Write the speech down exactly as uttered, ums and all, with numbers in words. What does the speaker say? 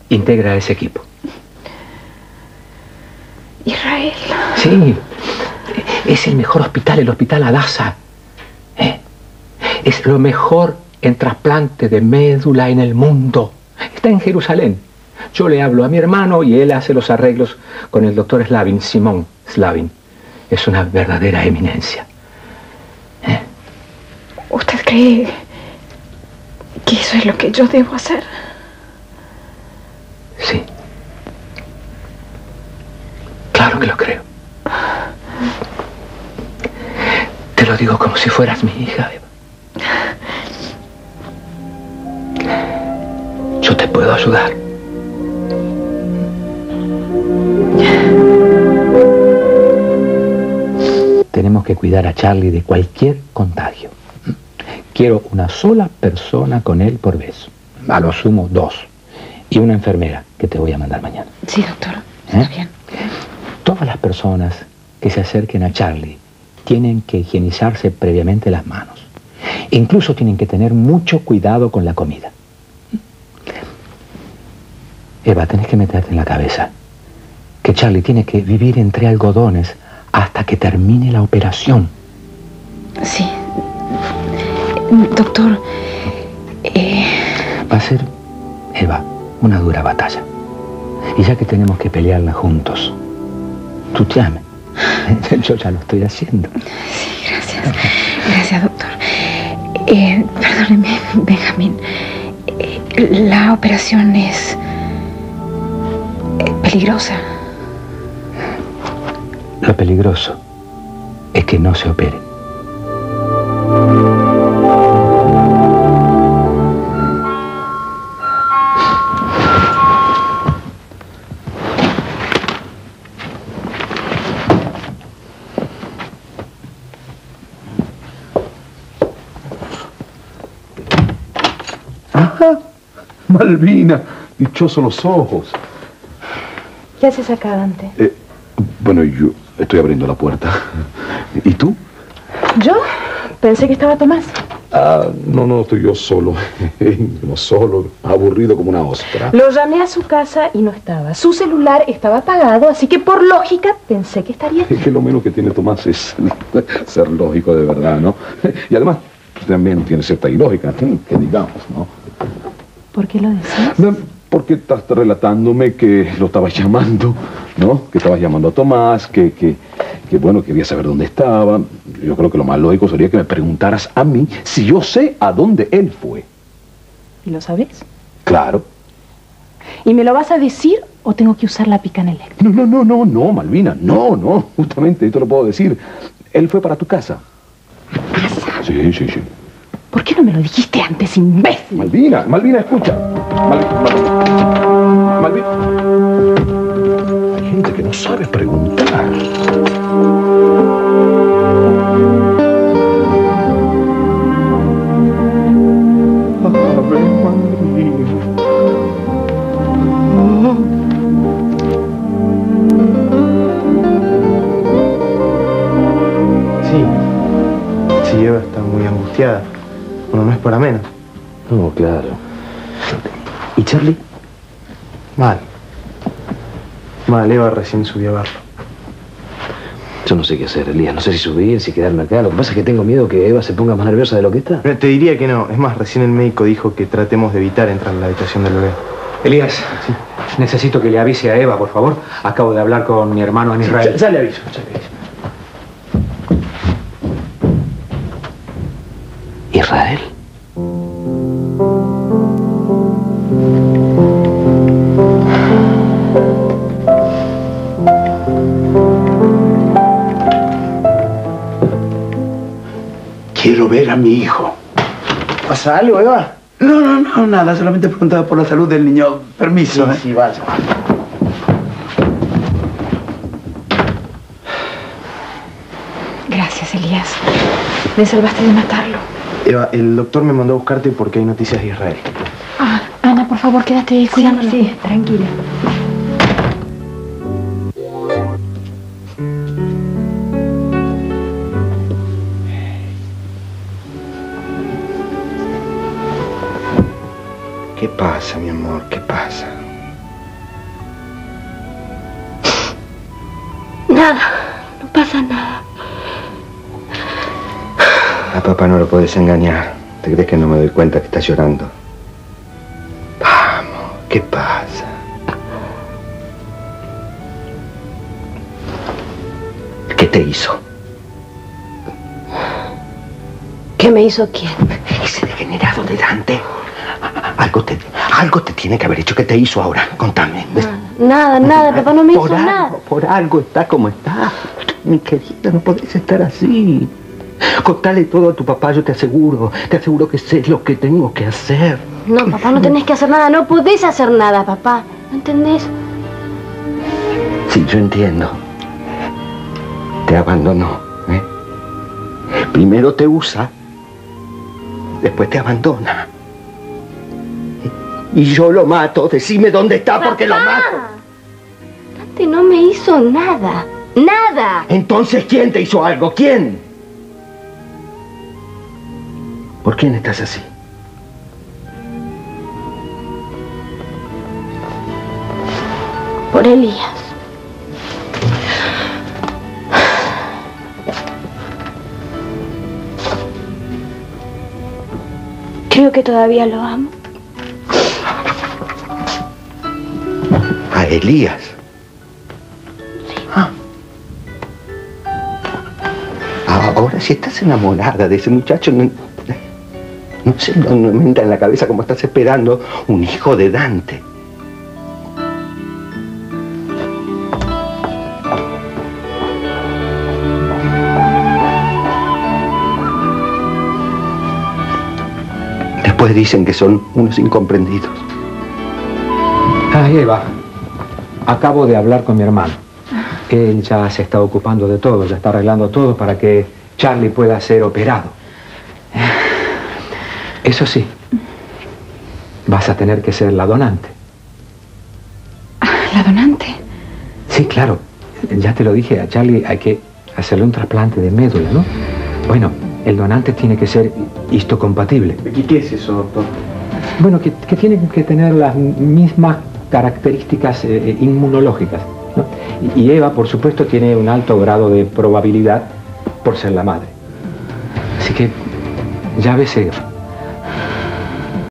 integra ese equipo. Israel. Sí, es el mejor hospital, el Hospital Hadassah. ¿Eh? Es lo mejor en trasplante de médula en el mundo. Está en Jerusalén. Yo le hablo a mi hermano y él hace los arreglos con el doctor Slavin, Simón Slavin. Es una verdadera eminencia. ¿Eh? ¿Usted cree que eso es lo que yo debo hacer? Sí. Claro que lo creo. Te lo digo como si fueras mi hija, Eva. Yo te puedo ayudar. Tenemos que cuidar a Charlie de cualquier contagio. Quiero una sola persona con él por vez. A lo sumo dos. Y una enfermera que te voy a mandar mañana. Sí, doctor. Está ¿Eh? bien. Todas las personas que se acerquen a Charlie tienen que higienizarse previamente las manos. Incluso tienen que tener mucho cuidado con la comida. Eva, tenés que meterte en la cabeza que Charlie tiene que vivir entre algodones hasta que termine la operación. Sí. Doctor, eh... va a ser, Eva, una dura batalla. Y ya que tenemos que pelearla juntos, tú llame. Yo ya lo estoy haciendo. Sí, gracias. Gracias, doctor. Eh, perdóneme, Benjamín. Eh, la operación es... peligrosa. Lo peligroso es que no se opere. Ajá, Malvina, dichosos los ojos. ¿Qué haces acá, Dante? Eh, bueno, yo estoy abriendo la puerta. ¿Y tú? ¿Yo? Pensé que estaba Tomás. Ah, no, no, estoy yo solo. No solo, aburrido como una ostra. Lo llamé a su casa y no estaba. Su celular estaba apagado, así que por lógica pensé que estaría aquí. Es que lo menos que tiene Tomás es ser lógico de verdad, ¿no? Y además también tiene cierta ilógica, que digamos, ¿no? ¿Por qué lo decís? No, porque estás relatándome que lo estabas llamando, ¿no? Que estabas llamando a Tomás, que, que, que, bueno, quería saber dónde estaba. Yo creo que lo más lógico sería que me preguntaras a mí si yo sé a dónde él fue. ¿Y lo sabes? Claro. ¿Y me lo vas a decir o tengo que usar la picana eléctrica? No, no, no, no, no, Malvina, no, no, justamente, yo te lo puedo decir. Él fue para tu casa. ¿Casa? Sí, sí, sí. ¿Por qué no me lo dijiste antes, imbécil? Malvina, Malvina, escucha. Malvina, Malvina. Malvina. Hay gente que no sabe preguntar. Ave María. Sí. Sí, Eva está muy angustiada. Bueno, no es para menos. No, claro. ¿Y Charlie? Mal. Mal, Eva recién subió a verlo. Yo no sé qué hacer, Elías. No sé si subir, si quedarme acá. Lo que pasa es que tengo miedo que Eva se ponga más nerviosa de lo que está. Te diría que no. Es más, recién el médico dijo que tratemos de evitar entrar en la habitación del bebé. Elías, sí. Necesito que le avise a Eva, por favor. Acabo de hablar con mi hermano en Israel. Ya, ya le aviso, ya le aviso. ¿Israel? Quiero ver a mi hijo. ¿Pasa algo, Eva? No, no, no, nada. Solamente preguntaba por la salud del niño. Permiso. Sí, ¿eh? sí, vaya. Gracias, Elías. Me salvaste de matarlo. Eva, el doctor me mandó a buscarte porque hay noticias de Israel. Ah, Ana, por favor, quédate ahí cuidándolo. Sí, sí, tranquila. ¿Qué pasa, mi amor? ¿Qué pasa? Nada, no pasa nada. A papá no lo puedes engañar. ¿Te crees que no me doy cuenta que estás llorando? Vamos, ¿qué pasa? ¿Qué te hizo? ¿Qué me hizo quién? Ese degenerado de Dante. Algo te, algo te tiene que haber hecho. ¿Qué te hizo ahora? Contame. Nada, nada, nada, papá no me por hizo algo, nada. Por algo está como está. Mi querida, no podés estar así. Contale todo a tu papá, yo te aseguro. Te aseguro que sé lo que tengo que hacer. No, papá, no tenés que hacer nada. No podés hacer nada, papá. ¿No entendés? Sí, yo entiendo. Te abandonó, ¿eh? Primero te usa, después te abandona. Y yo lo mato. Decime dónde está, ¡Papá! Porque lo mato. Dante no me hizo nada. ¡Nada! Entonces, ¿quién te hizo algo? ¿Quién? ¿Por quién estás así? Por Elías. Creo que todavía lo amo. ¿A Elías? Ah. Ahora, si estás enamorada de ese muchacho, no, no sé, no, no me entra en la cabeza cómo estás esperando un hijo de Dante. Después dicen que son unos incomprendidos. Ay, Eva, acabo de hablar con mi hermano. Él ya se está ocupando de todo, ya está arreglando todo para que Charlie pueda ser operado. Eso sí, vas a tener que ser la donante. ¿La donante? Sí, claro. Ya te lo dije, a Charlie hay que hacerle un trasplante de médula, ¿no? Bueno, el donante tiene que ser histocompatible. ¿Y qué es eso, doctor? Bueno, que, que tiene que tener las mismas características eh, inmunológicas, ¿no? Y, y Eva, por supuesto, tiene un alto grado de probabilidad por ser la madre. Así que ya ves, Eva.